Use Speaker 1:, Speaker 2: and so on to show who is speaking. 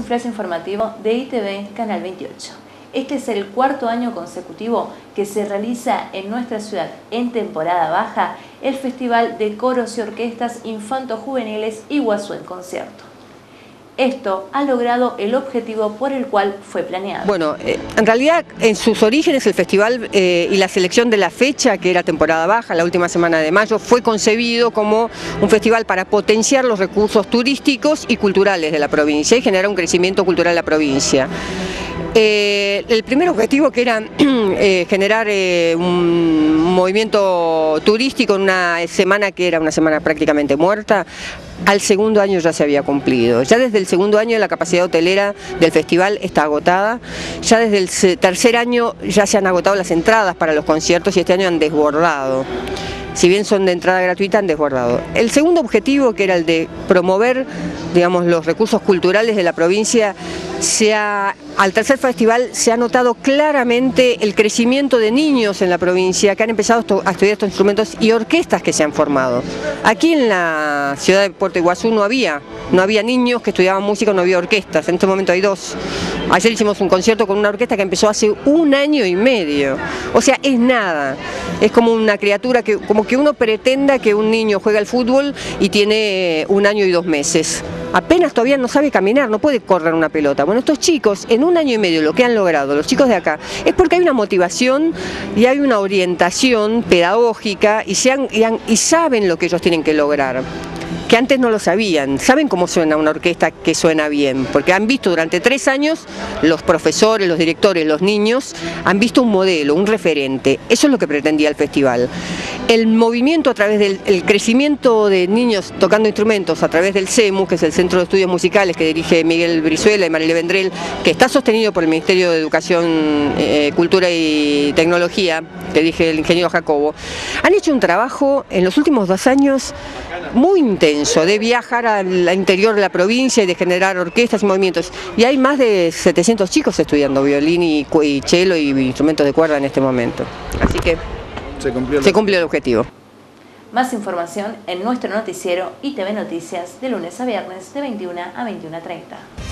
Speaker 1: flash informativo de ITV Canal 28. Este es el cuarto año consecutivo que se realiza en nuestra ciudad en temporada baja el Festival de Coros y Orquestas Infanto-Juveniles Iguazú en Concierto. Esto ha logrado el objetivo por el cual fue planeado.
Speaker 2: Bueno, en realidad en sus orígenes el festival y la selección de la fecha, que era temporada baja, la última semana de mayo, fue concebido como un festival para potenciar los recursos turísticos y culturales de la provincia y generar un crecimiento cultural en la provincia. El primer objetivo, que era generar un movimiento turístico en una semana que era una semana prácticamente muerta, al segundo año ya se había cumplido. Ya desde el segundo año la capacidad hotelera del festival está agotada, ya desde el tercer año ya se han agotado las entradas para los conciertos y este año han desbordado. Si bien son de entrada gratuita, han desbordado. El segundo objetivo, que era el de promover, digamos, los recursos culturales de la provincia, al tercer festival se ha notado claramente el crecimiento de niños en la provincia que han empezado a estudiar estos instrumentos y orquestas que se han formado. Aquí en la ciudad de Puerto Iguazú no había niños que estudiaban música, no había orquestas, en este momento hay dos. Ayer hicimos un concierto con una orquesta que empezó hace 1 año y medio, o sea, es nada, es como una criatura que, como que uno pretenda que un niño juega al fútbol y tiene 1 año y 2 meses. Apenas todavía no sabe caminar, no puede correr una pelota. Bueno, estos chicos, en 1 año y medio, lo que han logrado, los chicos de acá, es porque hay una motivación y hay una orientación pedagógica y saben lo que ellos tienen que lograr, que antes no lo sabían. Saben cómo suena una orquesta que suena bien, porque han visto durante 3 años, los profesores, los directores, los niños, han visto un modelo, un referente. Eso es lo que pretendía el festival. El movimiento a través del crecimiento de niños tocando instrumentos a través del CEMU, que es el Centro de Estudios Musicales que dirige Miguel Brizuela y Marile Vendrell, que está sostenido por el Ministerio de Educación, Cultura y Tecnología, que dirige el ingeniero Jacobo, han hecho un trabajo en los últimos 2 años muy intenso, de viajar al interior de la provincia y de generar orquestas y movimientos. Y hay más de 700 chicos estudiando violín y cello y instrumentos de cuerda en este momento. Así que se cumplió el objetivo.
Speaker 1: Más información en nuestro noticiero ITV Noticias de lunes a viernes de 21 a 21:30.